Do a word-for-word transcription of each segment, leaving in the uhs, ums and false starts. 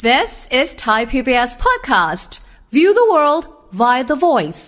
This is Thai พี บี เอส podcast. View the world via the voice.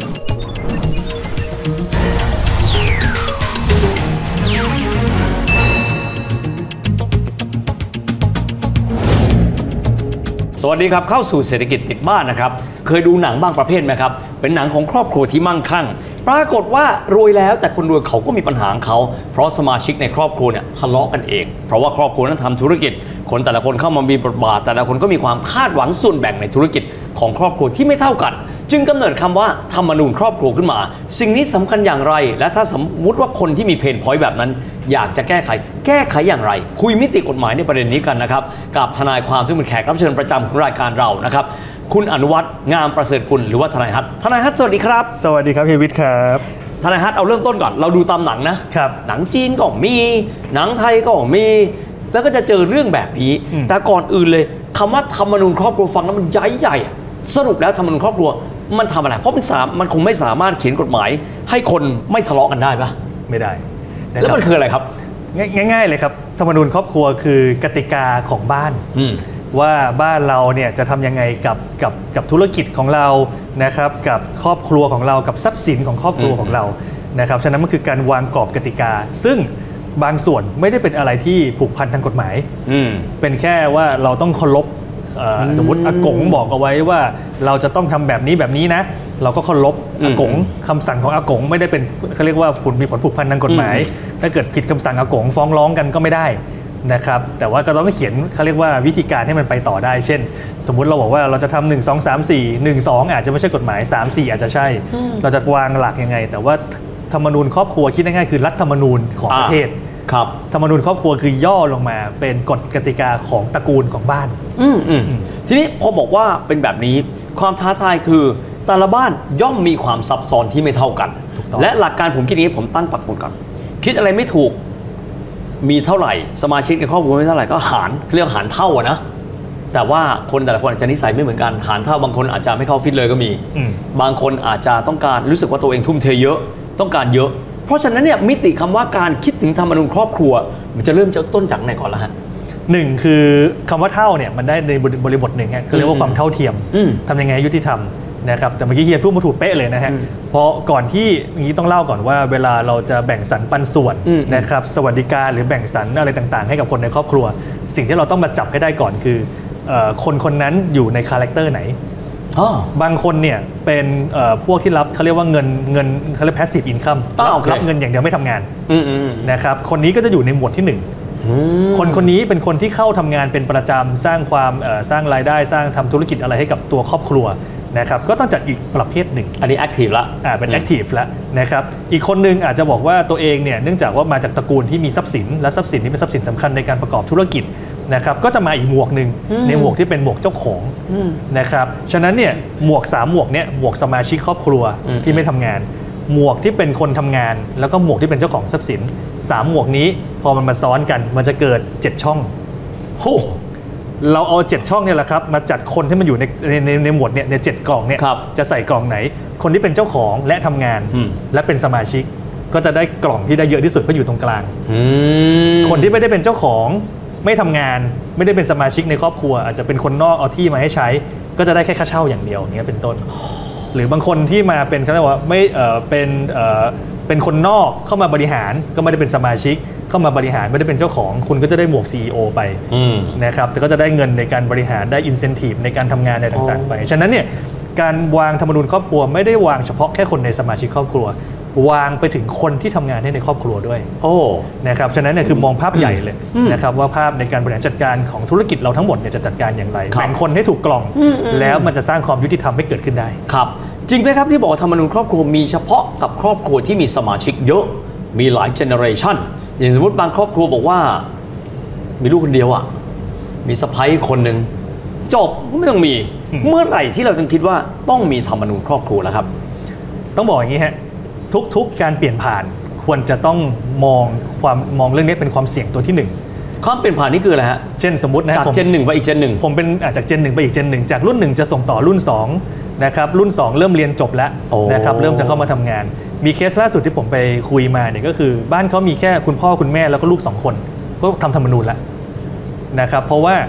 สวัสดีครับเข้าสู่เศรษฐกิจติดบ้านนะครับเคยดูหนังบางประเภทไหมครับเป็นหนังของครอบครัวที่มั่งคั่งปรากฏว่ารวยแล้วแต่คนรวยเขาก็มีปัญหาของเขาเพราะสมาชิกในครอบครัวเนี่ยทะเลาะกันเองเพราะว่าครอบครัวนั้นทำธุรกิจคนแต่ละคนเข้ามามีบทบาทแต่ละคนก็มีความคาดหวังส่วนแบ่งในธุรกิจของครอบครัวที่ไม่เท่ากันจึงกำเนิดคำว่าธรรมนูญครอบครัวขึ้นมาสิ่งนี้สำคัญอย่างไรและถ้าสมมติว่าคนที่มีเพนพอยต์แบบนั้นอยากจะแก้ไขแก้ไขอย่างไรคุยมิติกฎหมายในประเด็นนี้กันนะครับกับทนายความซึ่งเป็นแขกรับเชิญประจำของรายการเรานะครับคุณอนุวัฒน์งามประเสริฐกุลหรือว่าทนายฮัททนายฮัทสวัสดีครับสวัสดีครับเฮียวิทย์ครับทนายฮัทเอาเริ่มต้นก่อนเราดูตามหนังนะครับหนังจีนก็มีหนังไทยก็มีแล้วก็จะเจอเรื่องแบบนี้แต่ก่อนอื่นเลยคำว่าธรรมนูญครอบครัวฟังแล้วมันใหญ่ใหญ่สรุปแล้วธรรมนูญครอบครัวมันทำอะไรเพราะมันสามมันคงไม่สามารถเขียนกฎหมายให้คนไม่ทะเลาะกันได้ปะไม่ได้แล้วมันคืออะไรครับง่ายๆเลยครับธรรมนูญครอบครัวคือกติกาของบ้านว่าบ้านเราเนี่ยจะทำยังไงกับกับกับธุรกิจของเรานะครับกับครอบครัวของเรากับทรัพย์สินของครอบครัวของเรานะครับฉะนั้นมันคือการวางกรอบกติกาซึ่งบางส่วนไม่ได้เป็นอะไรที่ผูกพันทางกฎหมายเป็นแค่ว่าเราต้องเคารพสมมติอากงบอกเอาไว้ว่าเราจะต้องทำแบบนี้แบบนี้นะเราก็เคารพอากงคำสั่งของอากงไม่ได้เป็นเขาเรียกว่าผลมีผลผูกพันทางกฎหมายถ้าเกิดผิดคำสั่งอากงฟ้องร้องกันก็ไม่ได้นะครับแต่ว่าก็ต้องเขียนเขาเรียกว่าวิธีการให้มันไปต่อได้เช่นสมมุติเราบอกว่าเราจะทำหนึ่ง สอง สาม สี่ หนึ่ง สองอาจจะไม่ใช่กฎหมายสาม สี่อาจจะใช่เราจะวางหลักยังไงแต่ว่าธรรมนูญครอบครัวคิดง่ายๆคือรัฐธรรมนูญของประเทศครับธรรมนูญครอบครัวคือย่อลงมาเป็นกฎกติกาของตระกูลของบ้านอืมอืมทีนี้พอบอกว่าเป็นแบบนี้ความท้าทายคือแต่ละบ้านย่อมมีความซับซ้อนที่ไม่เท่ากันและหลักการผมคิดอย่างนี้ผมตั้งปักหมุดก่อนคิดอะไรไม่ถูกมีเท่าไหร่สมาชิกในครอบครัวไม่เท่าไหร่ก็หารเรียกหารเท่าอะนะแต่ว่าคนแต่ละคนอาจจะนิสัยไม่เหมือนกันหารเท่าบางคนอาจจะไม่เข้าฟิตเลยก็มีบางคนอาจจะต้องการรู้สึกว่าตัวเองทุ่มเทเยอะต้องการเยอะเพราะฉะนั้นเนี่ยมิติคำว่าการคิดถึงธรรมนูญครอบครัวมันจะเริ่มจากต้นจากไหนก่อนละฮะหนึ่งคือคำว่าเท่าเนี่ยมันได้ในบริบทหนึ่งเขาเรียกว่าความเท่าเทียมทำยังไงยุติธรรมนะครับแต่เมื่อกี้เฮียพูดมาถูกเป๊ะเลยนะฮะเพราะก่อนที่อย่างนี้ต้องเล่าก่อนว่าเวลาเราจะแบ่งสรรปันส่วนนะครับสวัสดิการหรือแบ่งสรรอะไรต่างๆให้กับคนในครอบครัวสิ่งที่เราต้องมาจับให้ได้ก่อนคือคนคนนั้นอยู่ในคาแรคเตอร์ไหนบางคนเนี่ยเป็นพวกที่รับเขาเรียกว่าเงินเงินเขาเรียก passive income รับเงินอย่างเดียวไม่ทำงานนะครับคนนี้ก็จะอยู่ในหมวดที่หนึ่งคนคนนี้เป็นคนที่เข้าทำงานเป็นประจำสร้างความสร้างรายได้สร้างทำธุรกิจอะไรให้กับตัวครอบครัวนะครับก็ต้องจัดอีกประเภทหนึ่งอันนี้ active ละอ่าเป็น active ละนะครับอีกคนนึงอาจจะบอกว่าตัวเองเนี่ยเนื่องจากว่ามาจากตระกูลที่มีทรัพย์สินและทรัพย์สินนี้เป็นทรัพย์สินสำคัญในการประกอบธุรกิจนะครับก็จะมาอีกหมวกหนึ่งในหมวกที่เป็นหมวกเจ้าของนะครับฉะนั้นเนี่ยหมวกสามหมวกเนี่ยหมวกสมาชิกครอบครัวที่ไม่ทำงานหมวกที่เป็นคนทำงานแล้วก็หมวกที่เป็นเจ้าของทรัพย์สินสามหมวกนี้พอมันมาซ้อนกันมันจะเกิดเจ็ดช่องโอ้เราเอาเจ็ดช่องเนี่ยแหละครับมาจัดคนที่มันอยู่ในในในหมวดเนี่ยในเจ็ดกล่องเนี่ยจะใส่กล่องไหนคนที่เป็นเจ้าของและทำงานและเป็นสมาชิกก็จะได้กล่องที่ได้เยอะที่สุดเพราะอยู่ตรงกลางคนที่ไม่ได้เป็นเจ้าของไม่ทำงานไม่ได้เป็นสมาชิกในครอบครัวอาจจะเป็นคนนอกเอาที่มาให้ใช้ก็จะได้แค่ค่าเช่าอย่างเดียวอย่างเงี้ยเป็นต้นหรือบางคนที่มาเป็นเขาเรียกว่าไม่เอ่อเป็นเอ่อเป็นคนนอกเข้ามาบริหารก็ไม่ได้เป็นสมาชิกเข้ามาบริหารไม่ได้เป็นเจ้าของคุณก็จะได้หมวก ซี อี โอ ไปนะครับแต่ก็จะได้เงินในการบริหารได้ incentive ในการทำงานอะไรต่างๆไปฉะนั้นเนี่ยการวางธรรมนูญครอบครัวไม่ได้วางเฉพาะแค่คนในสมาชิกครอบครัววางไปถึงคนที่ทำงานให้ในครอบครัวด้วยโอ้นะครับฉะนั้นเนี่ยคือมองภาพใหญ่เลยนะครับว่าภาพในการบริหารจัดการของธุรกิจเราทั้งหมดเนี่ยจะจัดการอย่างไรแบ่งคนให้ถูกกล่องแล้วมันจะสร้างความยุติธรรมให้เกิดขึ้นได้ครับจริงไหมครับที่บอกธรรมนูญครอบครัวมีเฉพาะกับครอบครัวที่มีสมาชิกเยอะมีหลายเจเนอเรชันอย่างสมมติบางครอบครัวบอกว่ามีลูกคนเดียวอ่ะมีสะใภ้คนหนึ่งจบไม่ต้องมีเมื่อไหร่ที่เราจึงคิดว่าต้องมีธรรมนูญครอบครัวแล้วครับต้องบอกอย่างนี้ฮะทุกๆการเปลี่ยนผ่านควรจะต้องมองความมองเรื่องนี้เป็นความเสี่ยงตัวที่หนึ่งความเปลี่ยนผ่านนี่คืออะไรฮะเช่นสมมตินะจากเจนหนึ่งไปอีกเจนหนึ่งผมเป็นจากเจนหนึ่งไปอีกเจนหนึ่งจากรุ่นหนึ่งจะส่งต่อรุ่นสองนะครับรุ่นสองเริ่มเรียนจบแล้วนะครับเริ่มจะเข้ามาทำงานมีเคสล่าสุดที่ผมไปคุยมาเนี่ยก็คือบ้านเขามีแค่คุณพ่อคุณแม่แล้วก็ลูกสองคนก็ทำธรรมนูญแล้วนะครับเพราะว่า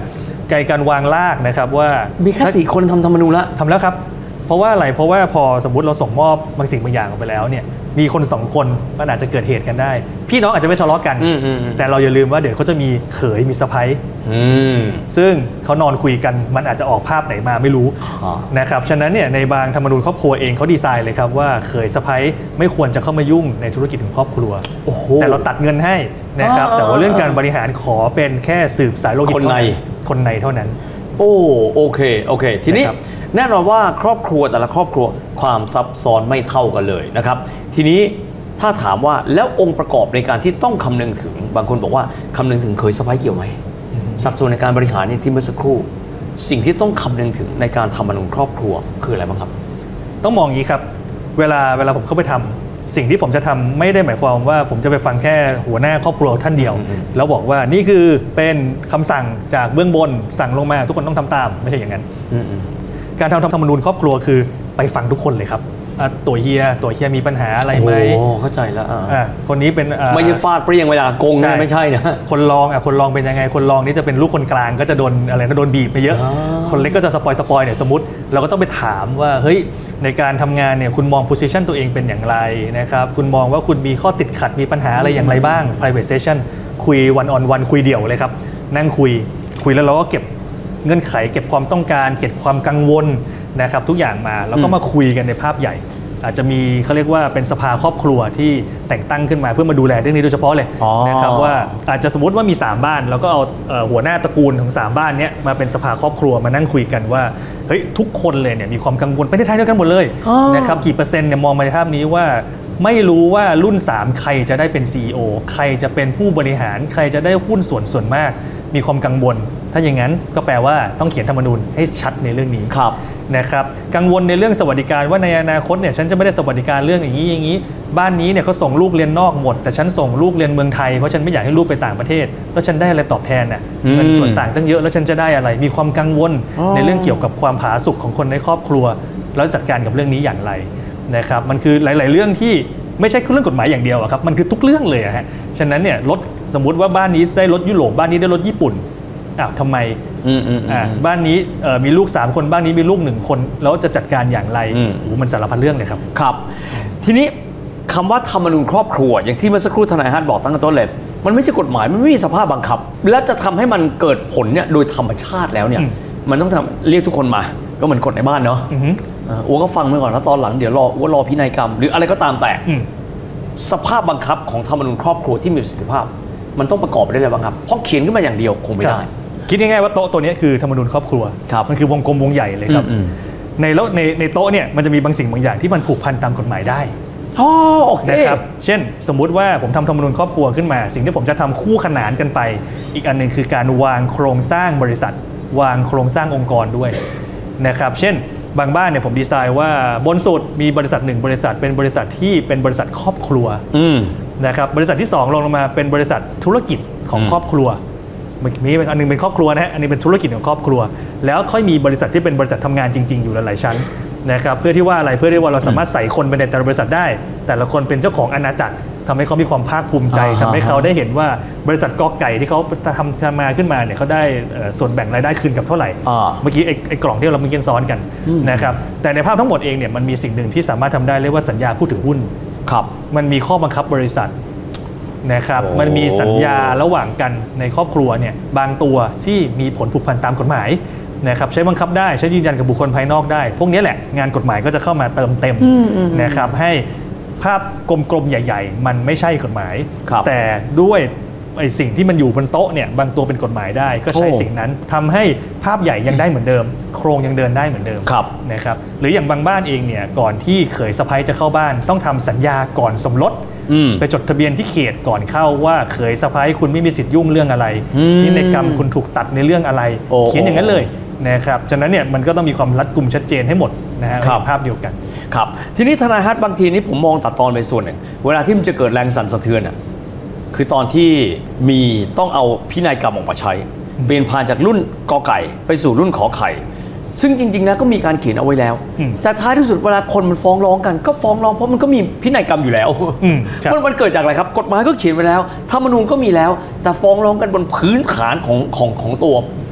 การวางรากนะครับว่ามีแค่สี่คนทำธรรมนูญแล้วทำแล้วครับเพราะว่าอะไรเพราะว่าพอสมมุติเราส่งมอบบางสิ่งบางอย่างออกไปแล้วเนี่ยมีคนสองคนมันอาจจะเกิดเหตุกันได้พี่น้องอาจจะไม่ทะเลาะกันแต่เราอย่าลืมว่าเดี๋ยวเขาจะมีเขยมีสะใภ้ซึ่งเขานอนคุยกันมันอาจจะออกภาพไหนมาไม่รู้นะครับฉะนั้นเนี่ยในบางธรรมนูญครอบครัวเองเขาดีไซน์เลยครับว่าเขยสะใภ้ไม่ควรจะเข้ามายุ่งในธุรกิจของครอบครัวแต่เราตัดเงินให้นะครับแต่ว่าเรื่องการบริหารขอเป็นแค่สืบสายโลหิตคนในคนในเท่านั้นโอ้โอเคโอเคทีนี้แน่นอนว่าครอบครัวแต่ละครอบครัวความซับซ้อนไม่เท่ากันเลยนะครับทีนี้ถ้าถามว่าแล้วองค์ประกอบในการที่ต้องคำนึงถึงบางคนบอกว่าคำนึงถึงเคยสะใภ้เกี่ยวไหมสัดส่วนในการบริหารเนี่ยที่เมื่อสักครู่สิ่งที่ต้องคำนึงถึงในการทำธรรมนูญครอบครัวคืออะไรบ้างครับต้องมองอย่างนี้ครับเวลาเวลาผมเข้าไปทำสิ่งที่ผมจะทำไม่ได้หมายความว่าผมจะไปฟังแค่หัวหน้าครอบครัวท่านเดียวแล้วบอกว่านี่คือเป็นคำสั่งจากเบื้องบนสั่งลงมาทุกคนต้องทำตามไม่ใช่อย่างนั้นการทำธรรมนูญครอบครัวคือไปฟังทุกคนเลยครับตัวเฮียตัวเฮียมีปัญหาอะไรไหมโอ้เข้าใจแล้วอ่าคนนี้เป็นไม่ใช่ฟาดเปรี้ยงเวลาโกงนะไม่ใช่นะคนรองอ่ะคนรองเป็นยังไงคนรองนี่จะเป็นลูกคนกลางก็จะโดนอะไรนะโดนบีบไปเยอะคนเล็กก็จะสปอยสปอยเนี่ยสมมติเราก็ต้องไปถามว่าเฮ้ยในการทำงานเนี่ยคุณมอง position ตัวเองเป็นอย่างไรนะครับคุณมองว่าคุณมีข้อติดขัดมีปัญหาอะไรอย่างไรบ้าง private session คุย one on one คุยเดี่ยวเลยครับนั่งคุยคุยแล้วเราก็เก็บเงื่อนไขเก็บความต้องการเก็บความกังวลนะครับทุกอย่างมาแล้วก็มาคุยกันในภาพใหญ่อาจจะมีเขาเรียกว่าเป็นสภาครอบครัวที่แต่งตั้งขึ้นมาเพื่อมาดูแลเรื่องนี้โดยเฉพาะเลยนะครับว่าอาจจะสมมติว่ามีสามบ้านแล้วก็เอาหัวหน้าตระกูลของสามบ้านนี้มาเป็นสภาครอบครัวมานั่งคุยกันว่าเฮ้ยทุกคนเลยเนี่ยมีความกังวลไปในทางเดียวกันหมดเลยนะครับกี่เปอร์เซ็นต์เนี่ยมองมาในภาพนี้ว่าไม่รู้ว่ารุ่นสามใครจะได้เป็น ซี อี โอ ใครจะเป็นผู้บริหารใครจะได้หุ้นส่วนส่วนมากมีความกังวลถ้าอย่างนั้นก็แปลว่าต้องเขียนธรรมนูญให้ชัดในเรื่องนี้นะครับกังวลในเรื่องสวัสดิการว่าในอนาคตเนี่ยฉันจะไม่ได้สวัสดิการเรื่องอย่างนี้อย่างนี้บ้านนี้เนี่ยเขาส่งลูกเรียนนอกหมดแต่ฉันส่งลูกเรียนเมืองไทยเพราะฉันไม่อยากให้ลูกไปต่างประเทศแล้วฉันได้อะไรตอบแทนน่ะเงินส่วนต่างตั้งเยอะแล้วฉันจะได้อะไรมีความกังวลในเรื่องเกี่ยวกับความผาสุกของคนในครอบครัวแล้วจัดการกับเรื่องนี้อย่างไรนะครับมันคือหลายๆเรื่องที่ไม่ใช่เรื่องกฎหมายอย่างเดียวครับมันคือทุกเรื่องเลยฮะฉะนั้นเนี่ยรถสมมติว่าบ้านนี้ได้รถยุโรปบ้านนี้ได้รถญี่ปุ่นอ้าวทำไมอ่าบ้านนี้มีลูกสามคนบ้านนี้มีลูกหนึ่งคนแล้วจะจัดการอย่างไรโอ้มันสารพัดเรื่องเลยครับครับทีนี้คำว่าธรรมนูญครอบครัวอย่างที่เมื่อสักครู่ทนายฮัทบอกตั้งแต่ต้นเลยมันไม่ใช่กฎหมายมันไม่มีสภาพบังคับและจะทำให้มันเกิดผลเนี่ยโดยธรรมชาติแล้วเนี่ยมันต้องทำเรียกทุกคนมาก็เหมือนกฎในบ้านเนาะอัวก็ฟังไปก่อนแล้วตอนหลังเดี๋ยวรออัวรอพินัยกรรมหรืออะไรก็ตามแต่สภาพบังคับของธรรมนูญครอบครัวที่มีประสิทธิภาพมันต้องประกอบไปด้วยอะไรบ้างครับเพราะเขียนขึ้นมาอย่างเดียวคงไม่ได้คิดง่ายๆว่าโต๊ะตัวนี้คือธรรมนูญครอบครัวมันคือวงกลมวงใหญ่เลยครับในแล้วในในโต๊ะเนี่ยมันจะมีบางสิ่งบางอย่างที่มันผูกพันตามกฎหมายได้นะครับเช่นสมมุติว่าผมทำธรรมนูญครอบครัวขึ้นมาสิ่งที่ผมจะทำคู่ขนานกันไปอีกอันหนึ่งคือการวางโครงสร้างบริษัทวางโครงสร้างองค์กรด้วยนะครับเช่นบางบ้านเนี่ยผมดีไซน์ว่าบนสุดมีบริษัทหนึ่งบริษัทเป็นบริษัทที่เป็นบริษัทครอบครัวนะครับบริษัทที่สองลงมาเป็นบริษัทธุรกิจของครอบครัวมีอันนึงเป็นครอบครัวนะอันนี้เป็นธุรกิจของครอบครัวแล้วค่อยมีบริษัทที่เป็นบริษัททำงานจริงๆอยู่หลายๆชั้นนะครับเพื่อที่ว่าอะไรเพื่อที่ว่าเราสามารถใส่คนไปในแต่ละบริษัทได้แต่ละคนเป็นเจ้าของอาณาจักรทำให้เขามีความภาคภูมิใจทำให้เขาได้เห็นว่าบริษัทกอไก่ที่เขาทำทำมาขึ้นมาเนี่ยเขาได้ส่วนแบ่งรายได้คืนกับเท่าไหร่เมื่อกี้ไอ้กล่องที่เราเมื่อกี้ซ้อนกันนะครับแต่ในภาพทั้งหมดเองเนี่ยมันมีสิ่งหนึ่งที่สามารถทำได้เรียกว่าสัญญาผู้ถือหุ้นครับมันมีข้อบังคับบริษัทนะครับมันมีสัญญาระหว่างกันในครอบครัวเนี่ยบางตัวที่มีผลผูกพันตามกฎหมายนะครับใช้บังคับได้ใช้ยืนยันกับบุคคลภายนอกได้พวกนี้แหละงานกฎหมายก็จะเข้ามาเติมเต็มนะครับให้ภาพกลมๆใหญ่ๆมันไม่ใช่กฎหมายแต่ด้วยไอ้สิ่งที่มันอยู่บนโต๊ะเนี่ยบางตัวเป็นกฎหมายได้ก็ใช้สิ่งนั้นทำให้ภาพใหญ่ยังได้เหมือนเดิมโครงยังเดินได้เหมือนเดิมนะครับหรืออย่างบางบ้านเองเนี่ยก่อนที่เขยสะใภ้จะเข้าบ้านต้องทำสัญญาก่อนสมรสไปจดทะเบียนที่เขตก่อนเข้าว่าเขยสะใภ้คุณไม่มีสิทธิ์ยุ่งเรื่องอะไรพินัยกรรมคุณถูกตัดในเรื่องอะไรเขียนอย่างนั้นเลยนะครับฉะนั้นเนี่ยมันก็ต้องมีความรัดกุมชัดเจนให้หมดนะฮะภาพเดียวกันครับทีนี้ทนายฮัทบางทีนี้ผมมองตัดตอนไปส่วนหนึ่งเวลาที่มันจะเกิดแรงสั่นสะเทือนอ่ะคือตอนที่มีต้องเอาพินัยกรรมออกมาใช้เปลี่ยนผ่านจากรุ่นกอไก่ไปสู่รุ่นขอไข่ซึ่งจริงๆแล้วก็มีการเขียนเอาไว้แล้วแต่ท้ายที่สุดเวลาคนมันฟ้องร้องกันก็ฟ้องร้องเพราะมันก็มีพินัยกรรมอยู่แล้วมันมันเกิดจากอะไรครับกฎหมายก็เขียนไว้แล้วธรรมนูญก็มีแล้วแต่ฟ้องร้องกันบนพื้นฐานของของของตัว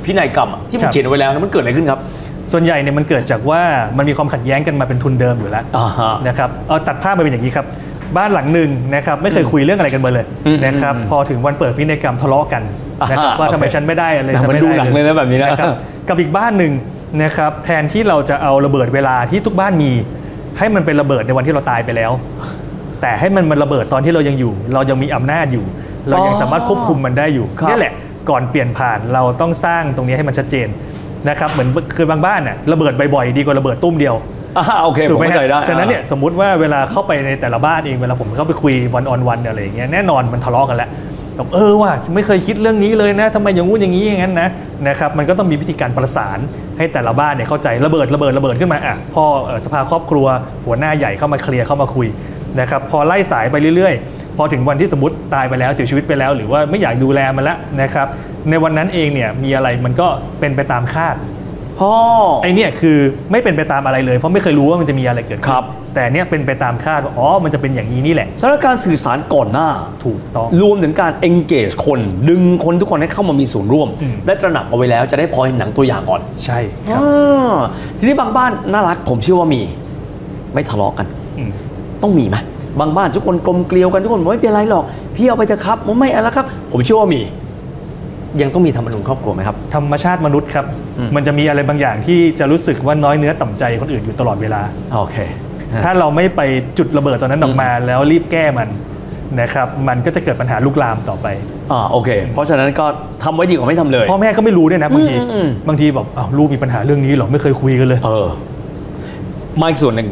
พินัยกรรมที่มันเขียนเอาไว้แล้วมันเกิดอะไรขึ้นครับส่วนใหญ่เนี่ยมันเกิดจากว่ามันมีความขัดแย้งกันมาเป็นทุนเดิมอยู่แล้วนะครับเอาตัดภาพไปเป็นอย่างนี้ครับบ้านหลังหนึ่งนะครับไม่เคยคุยเรื่องอะไรกันมาเลยนะครับพอถึงวันเปิดพินัยกรรมทะเลาะกันนะครับว่าทำไมฉันไม่ได้อะไรฉันไม่ได้เลยนะแบบนี้นะครับกับอีกบ้านหนึ่งนะครับแทนที่เราจะเอาระเบิดเวลาที่ทุกบ้านมีให้มันเป็นระเบิดในวันที่เราตายไปแล้วแต่ให้มันมันระเบิดตอนที่เรายังอยู่เรายังมีอำนาจอยู่เรายังสามารถควบคุมมันได้อยู่นี่แหละก่อนเปลี่ยนผ่านเราต้องสร้างตรงนี้ให้มันชัดเจนนะครับเหมือนคือบางบ้านน่ะระเบิดบ่อยๆดีกว่าระเบิดตุ้มเดียวอ่าโอเคผมเข้าใจได้ฉะนั้นเนี่ยสมมุติว่าเวลาเข้าไปในแต่ละบ้านเองเวลาผมเข้าไปคุยวันออนวันอะไรอย่างเงี้ยแน่นอนมันทะเลาะกันแล้วแบบเออว่ะไม่เคยคิดเรื่องนี้เลยนะทำไมอย่างงู้นอย่างนี้อย่างนั้นนะนะครับมันก็ต้องมีวิธีการประสานให้แต่ละบ้านเนี่ยเข้าใจระเบิดระเบิดระเบิดขึ้นมาอ่ะพ่อสภาครอบครัวหัวหน้าใหญ่เข้ามาเคลียร์เข้ามาคุยนะครับพอไล่สายไปเรื่อยๆพอถึงวันที่สมมติตายไปแล้วเสียชีวิตไปแล้วหรือว่าไม่อยากดูแลมันแล้วนะครับในวันนั้นเองเนี่ยมีอะไรมันก็เป็นไปตามคาดพ่อไอเนี่ยคือไม่เป็นไปตามอะไรเลยเพราะไม่เคยรู้ว่ามันจะมีอะไรเกิดขึ้นแต่เนี่ยเป็นไปตามคาดว่าอ๋อมันจะเป็นอย่างนี้นี่แหละสถานการณ์สื่อสารก่อนหน้าถูกต้องรวมถึงการ engage คนดึงคนทุกคนให้เข้ามามีส่วนร่วมได้ตระหนักเอาไว้แล้วจะได้พอเห็นหนังตัวอย่างก่อนใช่ครับทีนี้บางบ้านน่ารักผมเชื่อว่ามีไม่ทะเลาะกันต้องมีไหมบางบ้านทุกคนกลมเกลียวกันทุกคนไม่เป็นไรหรอกพี่เอาไปเถอะครับผมไม่อะไรครับผมเชื่อว่ามียังต้องมีธรรมนูญครอบครัวไหมครับธรรมชาติมนุษย์ครับมันจะมีอะไรบางอย่างที่จะรู้สึกว่าน้อยเนื้อต่ำใจคนอื่นอยู่ตลอดเวลาโอเคถ้าเราไม่ไปจุดระเบิดตอนนั้นออกมาแล้วรีบแก้มันนะครับมันก็จะเกิดปัญหาลุกลามต่อไปอ่าโอเคเพราะฉะนั้นก็ทำไว้ดีกว่าไม่ทำเลยพ่อแม่ก็ไม่รู้ด้วยนะบางทีบางทีบอกอ้าวลูกมีปัญหาเรื่องนี้หรอไม่เคยคุยกันเลยเออมาอีกส่วนหนึ่ง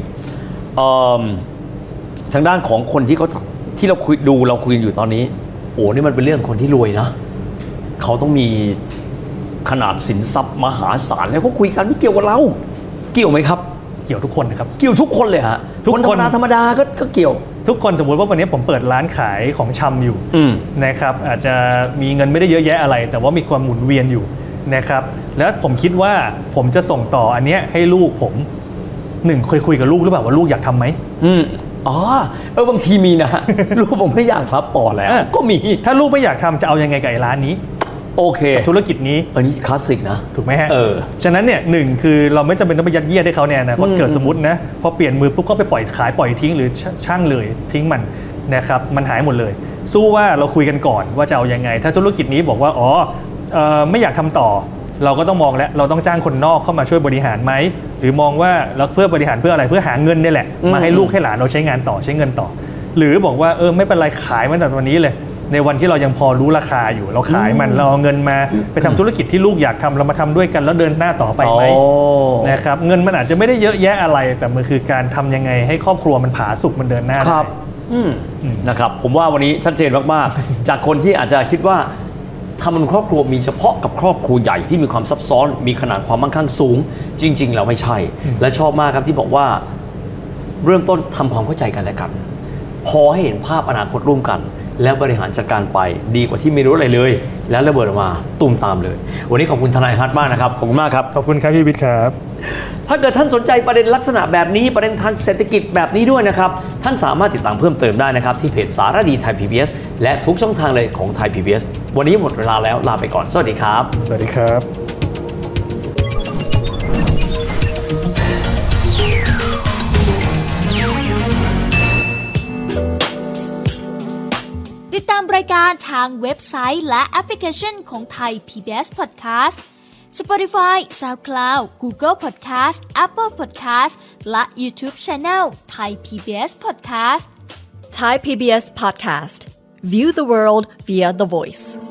ทางด้านของคนที่เขาที่เราคุยดูเราคุยกันอยู่ตอนนี้โอ้นี่มันเป็นเรื่องคนที่รวยนะเขาต้องมีขนาดสินทรัพย์มหาศาลแล้วเขาคุยกันไม่เกี่ยวกับเราเกี่ยวไหมครับเกี่ยวทุกคนนะครับเกี่ยวทุกคนเลยฮะทุกคนธรรมดาธรรมดาก็ก็เกี่ยวทุกคนสมมุติว่าวันนี้ผมเปิดร้านขายของชำอยู่นะครับอาจจะมีเงินไม่ได้เยอะแยะอะไรแต่ว่ามีความหมุนเวียนอยู่นะครับแล้วผมคิดว่าผมจะส่งต่ออันเนี้ยให้ลูกผมหนึ่งเคยคุยกับลูกหรือเปล่าว่าลูกอยากทำไหมอืมอ๋อเออบางทีมีนะลูกผมไม่อยากรับต่อแล้วก็มีถ้าลูกไม่อยากทำจะเอายังไงกับร้านนี้โอเคกับธุรกิจนี้อันนี้คลาสสิกนะถูกไหมฮะเออฉะนั้นเนี่ยหนึ่งคือเราไม่จำเป็นต้องไปยัดเยียดให้เขาเนี่ยนะเกิดสมมตินะพอเปลี่ยนมือปุ๊บก็ไปปล่อยขายปล่อยทิ้งหรือช่างเลยทิ้งมันนะครับมันหายหมดเลยสู้ว่าเราคุยกันก่อนว่าจะเอายังไงถ้าธุรกิจนี้บอกว่าอ๋อเอ่อไม่อยากทำต่อเราก็ต้องมองแล้วเราต้องจ้างคนนอกเข้ามาช่วยบริหารไหมหรือมองว่าเราเพื่อบริหารเพื่ออะไรเพื่อหาเงินนี่แหละมาให้ลูกให้หลานเราใช้งานต่อใช้เงินต่อหรือบอกว่าเออไม่เป็นไรขายมันแต่วันนี้เลยในวันที่เรายังพอรู้ราคาอยู่เราขายมันเราเอาเงินมาไปทำธุรกิจที่ลูกอยากทำเรามาทำด้วยกันแล้วเดินหน้าต่อไปไหมนะครับเงินมันอาจจะไม่ได้เยอะแยะอะไรแต่มันคือการทำยังไงให้ครอบครัวมันผาสุกมันเดินหน้าครับนะครับผมว่าวันนี้ชัดเจนมากๆจากคนที่อาจจะคิดว่าทำเป็นครอบครัวมีเฉพาะกับครอบครัวใหญ่ที่มีความซับซ้อนมีขนาดความมั่งคั่งสูงจริงๆเราไม่ใช่และชอบมากครับที่บอกว่าเริ่มต้นทำความเข้าใจกันและกันพอให้เห็นภาพอนาคตร่วมกันแล้วบริหารจัดการไปดีกว่าที่ไม่รู้อะไรเลยแล้วระเบิดออกมาตุ่มตามเลยวันนี้ขอบคุณทนายฮัทมากนะครับขอบคุณมากครับขอบคุณครับพี่วิทย์ครับถ้าเกิดท่านสนใจประเด็นลักษณะแบบนี้ประเด็นทางเศรษฐกิจแบบนี้ด้วยนะครับท่านสามารถติดตามเพิ่มเติมได้นะครับที่เพจสารดีไทย พี บี เอส และทุกช่องทางเลยของไทย พี บี เอส วันนี้หมดเวลาแล้วลาไปก่อนสวัสดีครับสวัสดีครับติดตามรายการทางเว็บไซต์และแอปพลิเคชันของไทย พี บี เอส Podcast Spotify, SoundCloud, Google Podcast, Apple Podcast และ YouTube Channel Thai พี บี เอส Podcast Thai พี บี เอส Podcast View the world via the voice